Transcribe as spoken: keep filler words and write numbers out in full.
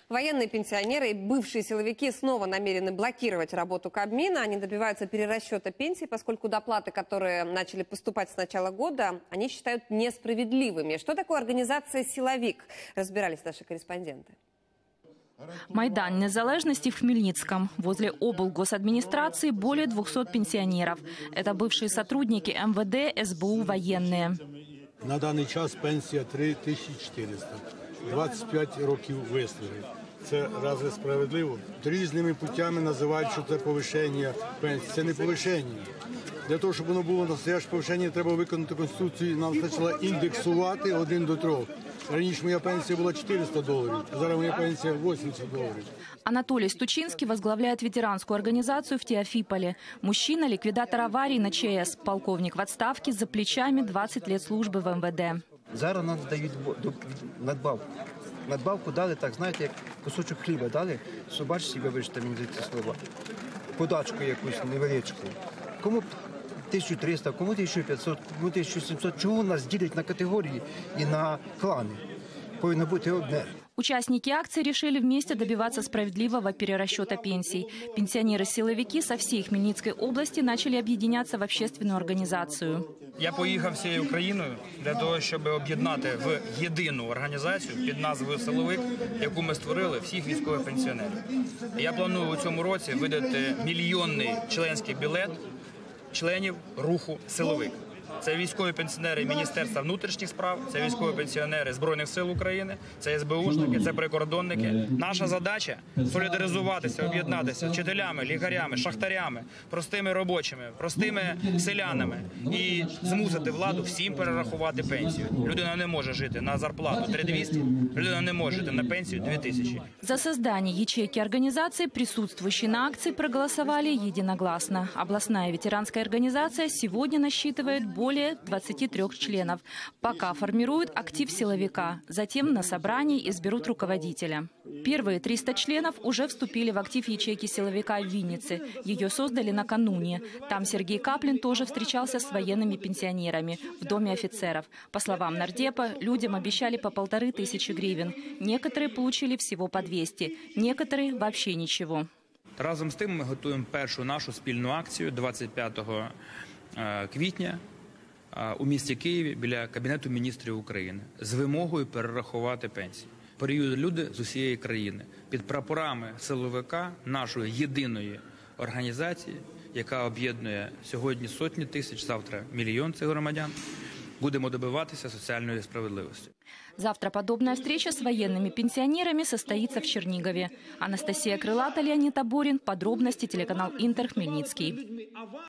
Военные пенсионеры и бывшие силовики снова намерены блокировать работу Кабмина. Они добиваются перерасчета пенсий, поскольку доплаты, которые начали поступать с начала года, они считают несправедливыми. Что такое организация «Силовик»? Разбирались наши корреспонденты. Майдан Незалежности в Хмельницком. Возле облгосадминистрации более двухсот пенсионеров. Это бывшие сотрудники эм вэ дэ, эс бэ у, военные. На даний час пенсія три тисячі чотириста. двадцять п'ять років вислуги. Це разве справедливо? Різними путями називають, що це повищення пенсії. Це не повищення. Для того, щоб воно було настояще повищення, треба виконати Конституцію. Нам спочатку індексувати один до трьох. Раніше моя пенсия была четыреста долларов, а зараз моя пенсия восемьдесят долларов. Анатолий Стучинский возглавляет ветеранскую организацию в Теофиполе. Мужчина – ликвидатор аварий на че эс, полковник в отставке, за плечами двадцать лет службы в эм вэ дэ. Зараз нам дають надбавку. Надбавку дали, так, знаєте, як кусочок хліба дали, собачці, вибачте мені за ці слова, подачку якусь невеличку. Кому тисячу триста, кому тисячу п'ятсот, кому тисячу сімсот. Чому нас ділять на категорії и на кланы? Повинно бути одне. Участники акции решили вместе добиваться справедливого перерасчета пенсий. Пенсионеры-силовики со всей Хмельницкой области начали объединяться в общественную организацию. Я поїхав всією Україною для того, щоб об'єднати в єдину організацію під назвою «Силовик», яку ми створили, всіх військових пенсіонерів. Я планую у цьому році видати мільйонний членський білет членів руху «Силовик». Це військові пенсіонери Міністерства внутрішніх справ, це військові пенсіонери Збройних сил України, це ес бе ушники, це прикордонники. Наша задача – солідаризуватися, об'єднатися з вчителями, лікарями, шахтарями, простими робочими, простими селянами і змусити владу всім перерахувати пенсію. Людина не може жити на зарплату три тисячі двісті, людина не може жити на пенсію дві тисячі. За создание ячейки организации присутствующие на акции проголосовали единогласно. Областная ветеранская организация сегодня насчитывает более более двадцати трёх членов. Пока формируют актив силовика. Затем на собрании изберут руководителя. Первые триста членов уже вступили в актив ячейки силовика в Виннице. Ее создали накануне. Там Сергей Каплин тоже встречался с военными пенсионерами в доме офицеров. По словам нардепа, людям обещали по полторы тысячи гривен. Некоторые получили всего по двести, некоторые вообще ничего. Разом з тим ми готуємо першу нашу спільну акцію двадцять п'ятого квітня у місті Києві біля Кабінету міністрів України з вимогою перерахувати пенсії. Приїдуть люди з усієї країни під прапорами силовика, нашої єдиної організації, яка об'єднує сьогодні сотні тисяч, завтра мільйон цих громадян. Будемо добиватися социальной справедливости. Завтра подобная встреча с военными пенсионерами состоится в Чернигове. Анастасия Крылата, Леонид Аборин. Подробности телеканал Интер, Хмельницкий.